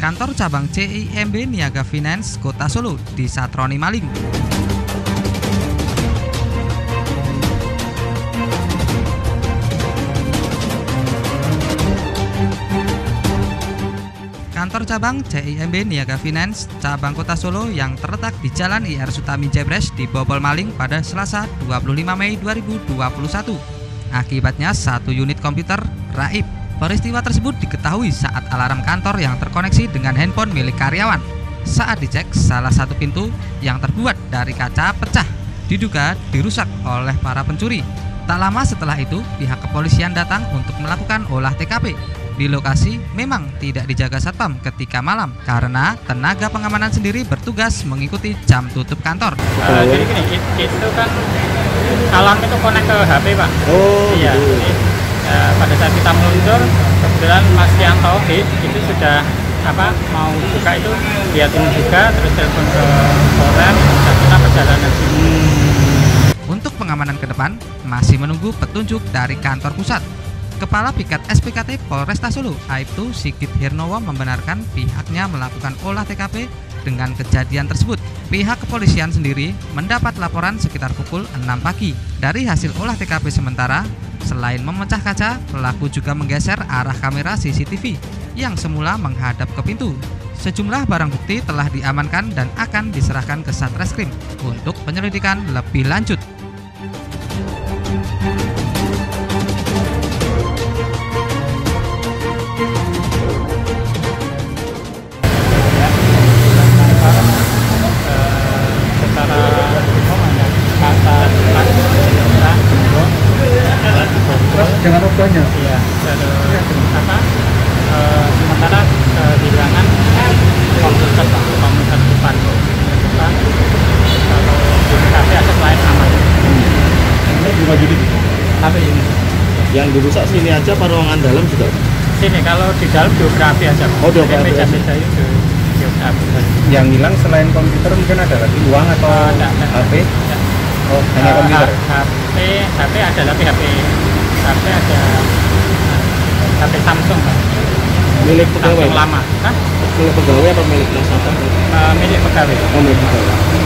Kantor cabang CIMB Niaga Finance Kota Solo disatroni maling. Kantor cabang CIMB Niaga Finance cabang Kota Solo yang terletak di Jalan IR Sutami Jebres dibobol maling pada Selasa 25 Mei 2021. Akibatnya satu unit komputer raib. Peristiwa tersebut diketahui saat alarm kantor yang terkoneksi dengan handphone milik karyawan. Saat dicek, salah satu pintu yang terbuat dari kaca pecah, diduga dirusak oleh para pencuri. Tak lama setelah itu, pihak kepolisian datang untuk melakukan olah TKP. Di lokasi memang tidak dijaga satpam ketika malam karena tenaga pengamanan sendiri bertugas mengikuti jam tutup kantor. Jadi gini, itu kan alarm itu connect ke HP, Pak. Oh, iya. Jadi, pada saat kita meluncur, kebetulan Mas Yanto itu sudah mau buka itu, liatin juga, terus telepon ke Polres dan kita perjalanan. Untuk pengamanan ke depan masih menunggu petunjuk dari kantor pusat. Kepala Piket SPKT Polresta Solo, Aibtu Sigit Hirnowo membenarkan pihaknya melakukan olah TKP dengan kejadian tersebut. Pihak kepolisian sendiri mendapat laporan sekitar pukul 6 pagi. Dari hasil olah TKP sementara, selain memecah kaca, pelaku juga menggeser arah kamera CCTV yang semula menghadap ke pintu. Sejumlah barang bukti telah diamankan dan akan diserahkan ke Satreskrim untuk penyelidikan lebih lanjut. Dengan obatnya? Iya, sementara kehilangan komputer depan. Kalau tapi aset lain aman. Ini juga jadi Tapi ini yang dirusak sini aja, apa ruangan dalam juga? sini kalau di dalam geografi aja. Oh, geografi. Meja-meja itu geografi. Yang hilang selain komputer mungkin ada lagi uang atau HP? Oh, hanya komputer. HP ada, tapi HP ada HP Samsung, Pak. Milik pegawai? Samsung lama. Hah? Milik pegawai apa milik nasabah? Milik pegawai. Oh, milik pegawai.